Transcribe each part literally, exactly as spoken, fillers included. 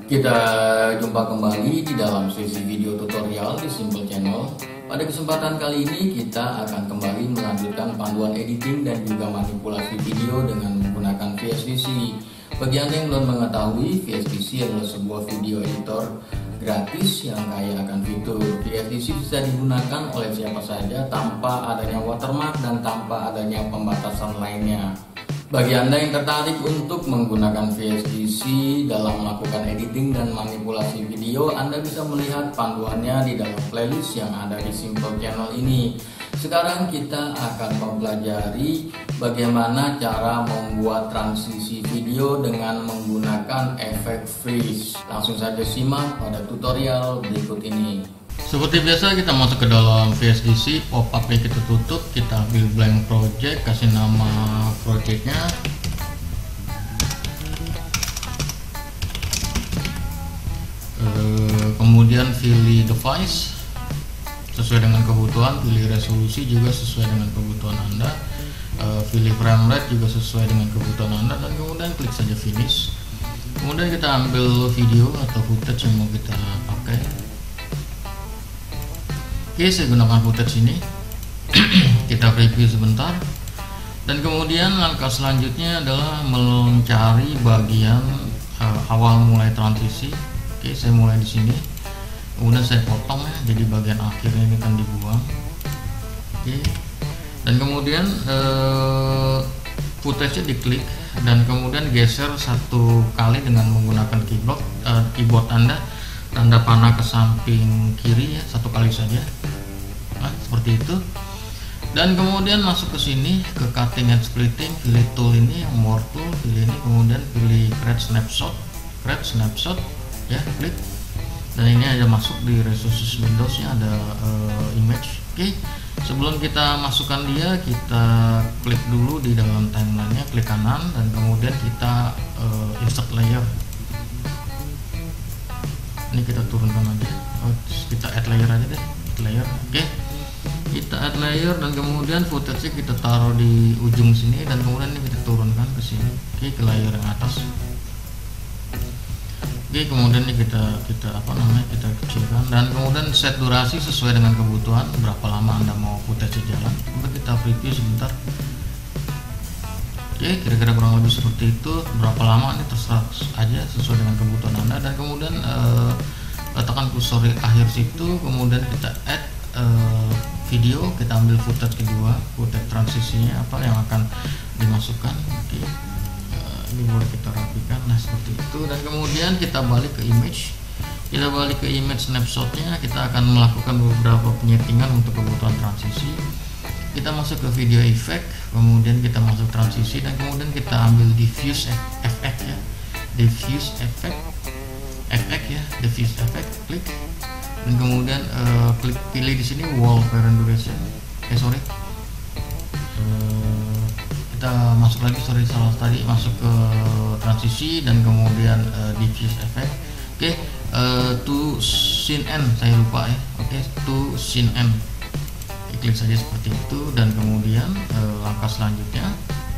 Kita jumpa kembali di dalam sesi video tutorial di Simple Channel. Pada kesempatan kali ini kita akan kembali melanjutkan panduan editing dan juga manipulasi video dengan menggunakan V S D C. Bagi Anda yang belum mengetahui, V S D C adalah sebuah video editor gratis yang kaya akan fitur. V S D C bisa digunakan oleh siapa saja tanpa adanya watermark dan tanpa adanya pembatasan lainnya. Bagi Anda yang tertarik untuk menggunakan V S D C dalam melakukan editing dan manipulasi video, Anda bisa melihat panduannya di dalam playlist yang ada di Simple Channel ini. Sekarang kita akan mempelajari bagaimana cara membuat transisi video dengan menggunakan efek freeze. Langsung saja simak pada tutorial berikut ini. Seperti biasa, kita masuk ke dalam V S D C, pop-up-nya kita tutup, kita ambil blank project, kasih nama projectnya. E, kemudian pilih device sesuai dengan kebutuhan, pilih resolusi juga sesuai dengan kebutuhan Anda, e, pilih frame rate juga sesuai dengan kebutuhan Anda, dan kemudian klik saja finish. Kemudian kita ambil video atau footage yang mau kita pakai. Oke, saya gunakan footage ini. Kita preview sebentar, dan kemudian langkah selanjutnya adalah mencari bagian uh, awal mulai transisi. Oke, saya mulai di sini, kemudian saya potong ya, jadi bagian akhirnya ini kan dibuang. Oke, dan kemudian uh, footage-nya diklik dan kemudian geser satu kali dengan menggunakan keyboard uh, keyboard Anda, tanda panah ke samping kiri ya, satu kali saja. Nah, seperti itu. Dan kemudian masuk ke sini ke cutting and splitting, pilih tool ini, more tool, pilih ini, kemudian pilih create snapshot, create snapshot ya, klik. Dan ini ada masuk di resources Windows-nya, ada uh, image. Oke, sebelum kita masukkan dia, kita klik dulu di dalam timeline-nya, klik kanan, dan kemudian kita uh, insert layer. Ini kita turunkan aja, oh, kita add layer aja deh, add layer. Oke, kita add layer dan kemudian footage-nya kita taruh di ujung sini, dan kemudian ini kita turunkan ke sini. Oke, ke layer yang atas. Oke, kemudian ini kita kita apa namanya kita kecilkan, dan kemudian set durasi sesuai dengan kebutuhan, berapa lama Anda mau footage jalan. Coba kita preview sebentar. Oke, kira-kira kurang lebih seperti itu. Berapa lama ini terserah aja sesuai dengan kebutuhan Anda, dan kemudian eh, letakkan kursor di akhir situ, kemudian kita add eh, video, kita ambil footage kedua, footage transisinya apa yang akan dimasukkan. Oke, eh, ini boleh kita rapikan, nah seperti itu, dan kemudian kita balik ke image, kita balik ke image snapshotnya, kita akan melakukan beberapa penyetingan untuk kebutuhan transisi. Kita masuk ke video effect, kemudian kita masuk transisi, dan kemudian kita ambil diffuse effect ya, diffuse effect, effect ya, diffuse effect, klik, dan kemudian uh, klik pilih di sini wall parent duration. Eh sorry, uh, kita masuk lagi, sorry salah tadi, masuk ke transisi dan kemudian uh, diffuse effect. Oke, okay, uh, to scene end saya lupa ya. Oke, okay, to scene end. Klik saja seperti itu, dan kemudian eh, langkah selanjutnya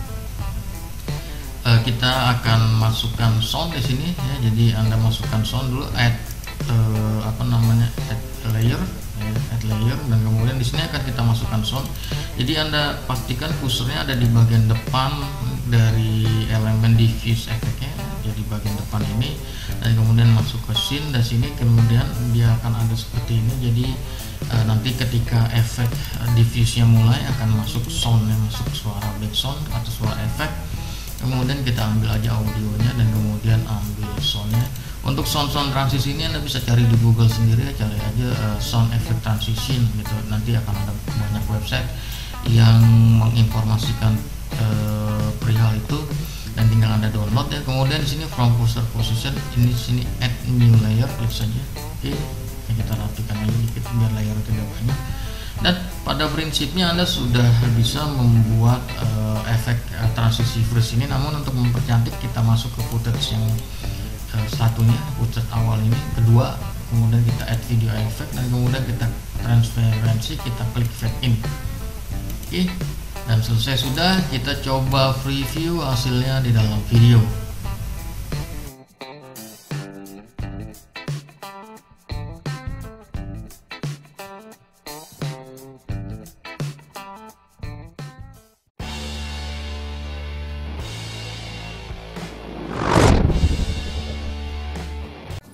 eh, kita akan masukkan sound di sini ya. Jadi Anda masukkan sound dulu, add eh, apa namanya add layer, ya, add layer, dan kemudian di sini akan kita masukkan sound. Jadi Anda pastikan kursornya ada di bagian depan dari elemen diffuse effect-nya, jadi bagian depan ini, dan kemudian masuk ke scene, dan sini kemudian dia akan ada seperti ini. Jadi Uh, nanti ketika efek uh, diffuse-nya mulai akan masuk sound-nya, masuk suara background atau suara efek. Kemudian kita ambil aja audionya dan kemudian ambil sound-nya. Untuk sound-sound transisi ini Anda bisa cari di Google sendiri ya, cari aja uh, sound effect transition gitu. Nanti akan ada banyak website yang menginformasikan uh, perihal itu, dan tinggal Anda download ya. Kemudian di sini from cursor position, ini sini add new layer, klik saja. Oke. Okay. Kita rapikan aja dikit biar layer tidak banyak, dan pada prinsipnya Anda sudah bisa membuat uh, efek uh, transisi freeze ini. Namun untuk mempercantik, kita masuk ke footage yang uh, satunya, footage awal ini, kedua, kemudian kita add video effect, dan kemudian kita transparency, kita klik fade in. Oke, dan selesai sudah. Kita coba preview hasilnya di dalam video.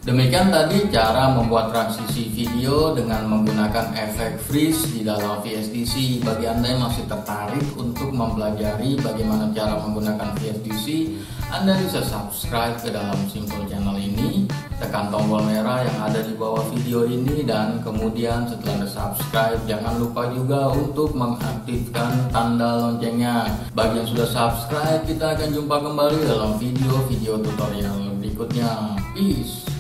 Demikian tadi cara membuat transisi video dengan menggunakan efek freeze di dalam V S D C. Bagi Anda yang masih tertarik untuk mempelajari bagaimana cara menggunakan V S D C, Anda bisa subscribe ke dalam Simple Channel ini, tekan tombol merah yang ada di bawah video ini, dan kemudian setelah Anda subscribe jangan lupa juga untuk mengaktifkan tanda loncengnya. Bagi yang sudah subscribe, kita akan jumpa kembali dalam video-video tutorial berikutnya. Peace.